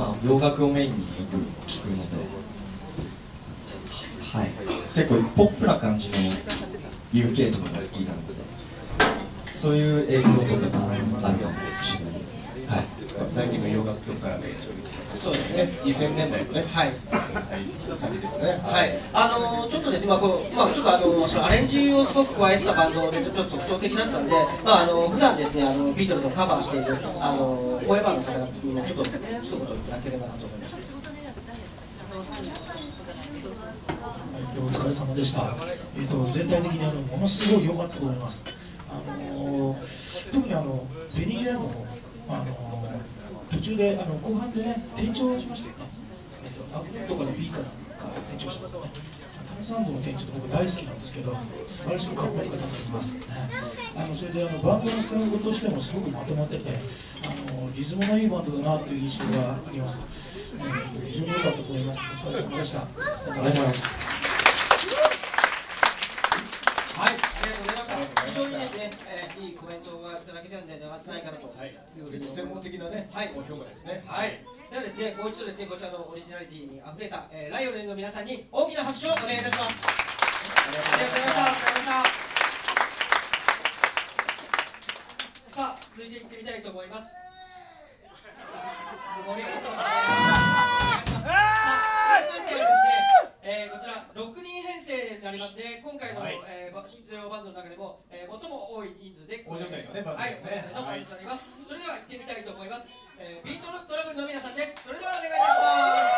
まあ、洋楽をメインによく聴くので、はい、結構ポップな感じの UK とかが好きなので、そういう影響とかがあるかもしれないです。はい、 最近の洋楽とかそうですね、2000年代のね、はい、そうですね、 はい、ちょっとですね、ちょっとそのアレンジをすごく加えてたバンドでちょっと特徴的だったんで、普段ですね、ビートルズをカバーしているフォーエバーの方々にもちょっと一言いただければなと思います。 お疲れ様でした。全体的にものすごい良かったと思います。特にペニーレンの途中で後半でね転調しましたよね。アップとかで B かなんか転調しますよね。タネサンドの転調って僕大好きなんですけど、素晴らしくかっこよかったと思います。それでバンドのスタイルとしてもすごくまとまってて、リズムのいいバンドだなという印象があります。非常に良かったと思います。お疲れ様でした。ありがとうございます。 はい、ありがとうございました。非常にですね、いいコメントがいただけたんではないかなという専門的なね、 はい、 評価ですね。 はい。ではですね、もう一度ですね、こちらのオリジナリティにあふれた、ライオネルの皆さんに大きな拍手をお願いいたします。ありがとうございました。さあ、続いていってみたいと思います。盛り上がってますね。こちら6人編成になりますね。今回の、出場バンドの中でも、最も多い人数で、 大所帯のね、バンドですね。 はい、それでは行ってみたいと思います。ビートルトラブルの皆さんです。それではお願いいたします。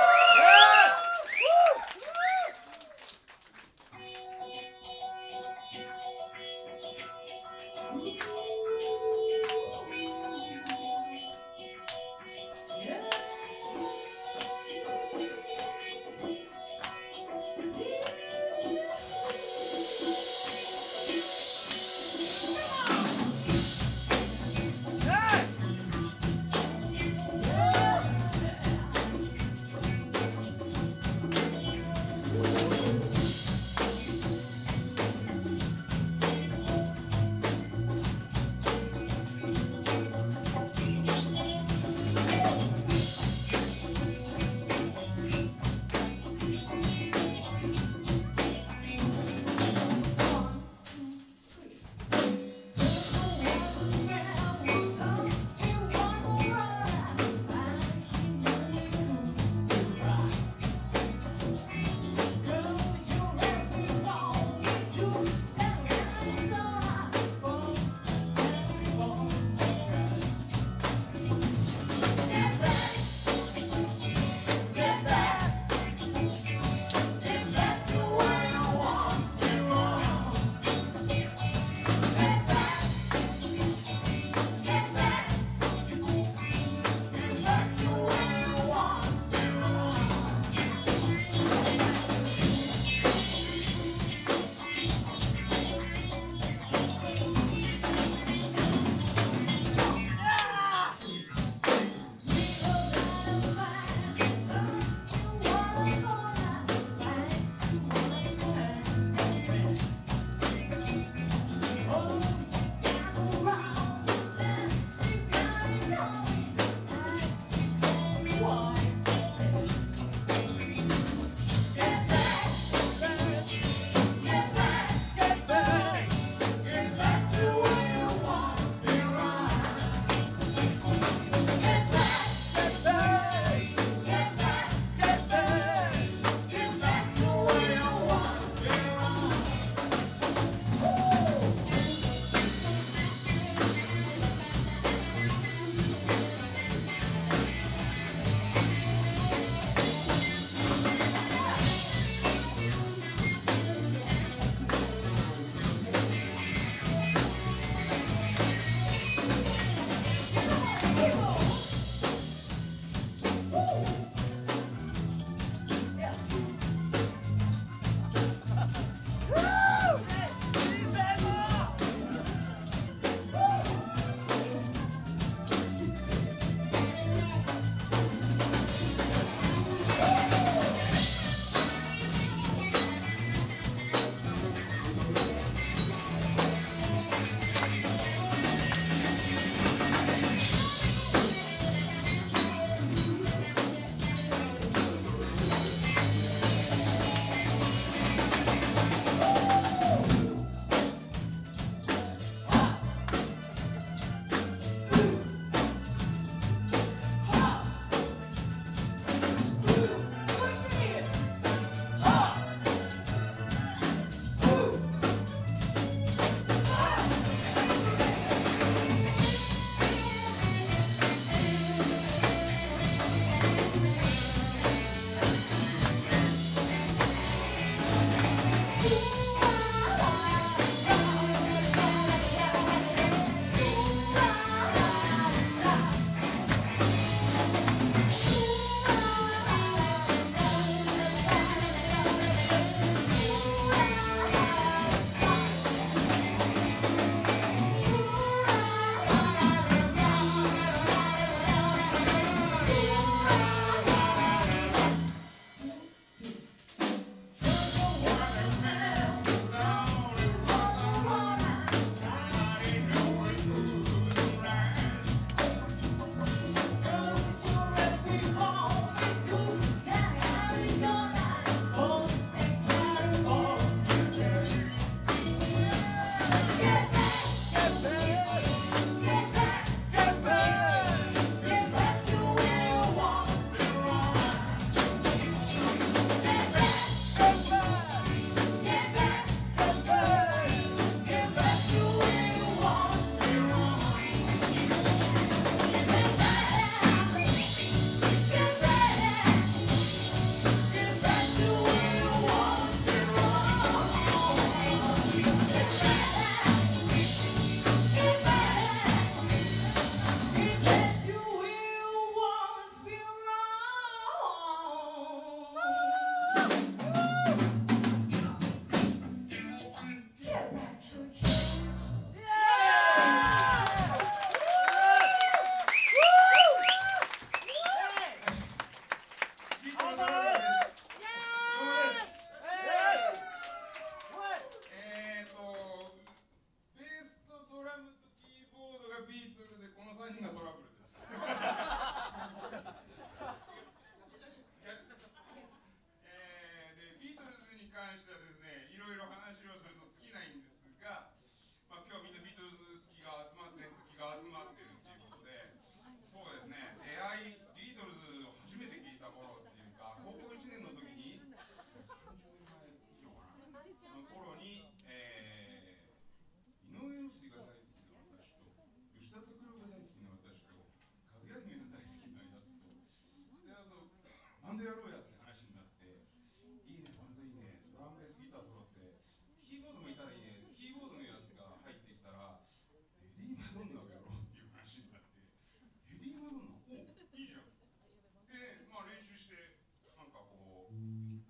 バンドやろうやって話になって、いいね、バンドいいね、ドラムベースギター揃って、キーボードもいたらいいね、キーボードのやつが入ってきたら、エディ・マドンナをやろうっていう話になって、エディ・マドンナ、おいいじゃん。で、まあ練習して、なんかこう、おい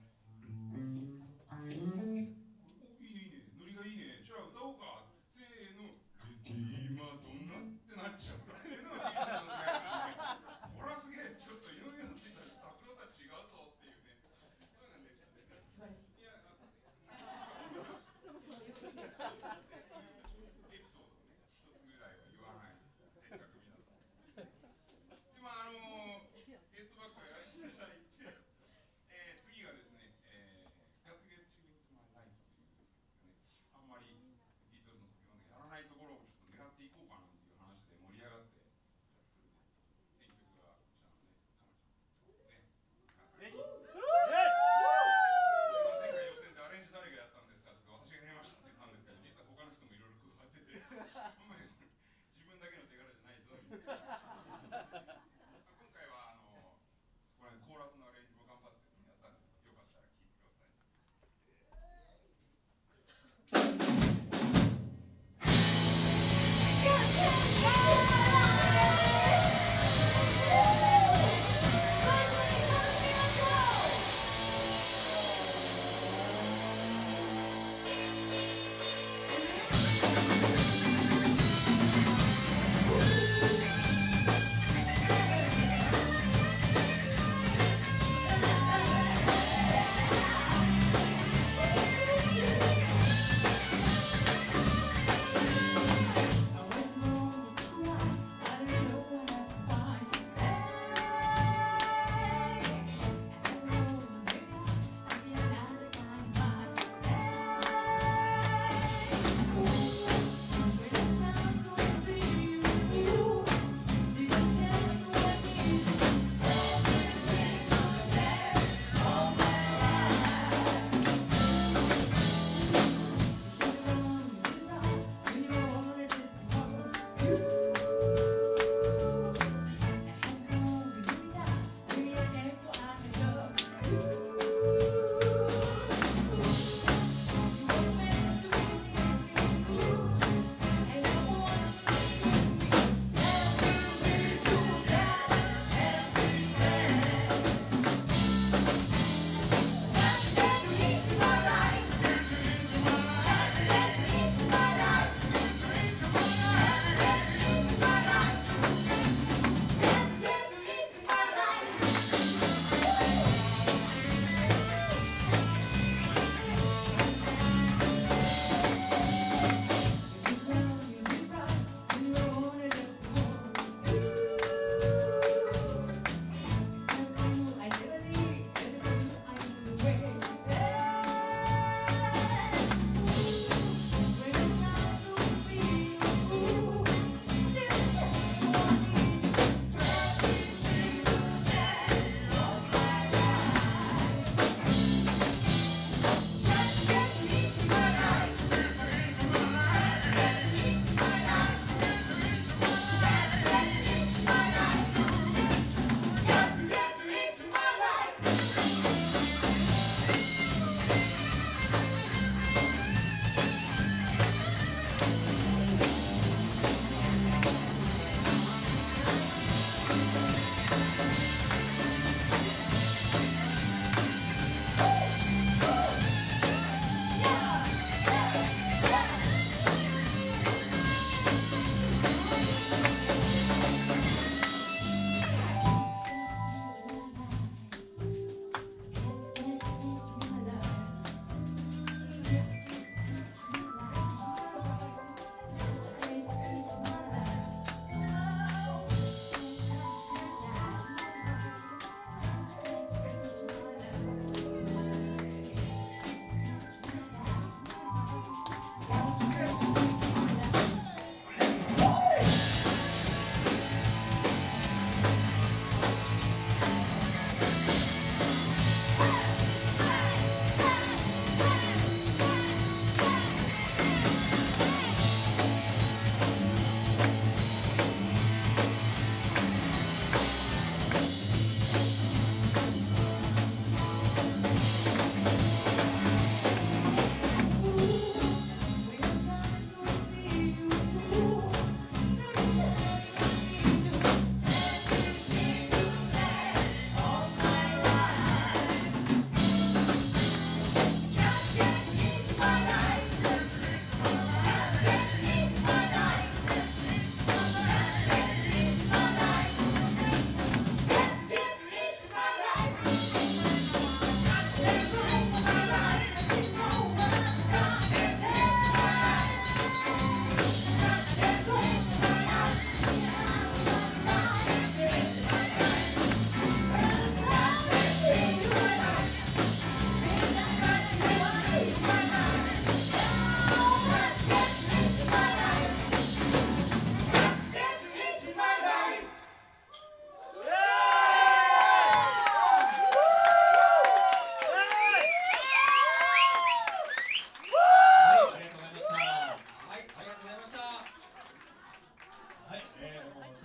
いねいいね、ノリがいいね、じゃあ歌おうか、せーの、エディ・マドンナってなっちゃったっていうのが、コラすげえ、ちょっといろいろついたら、拓郎たち違うぞって。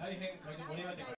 大変会場盛り上がって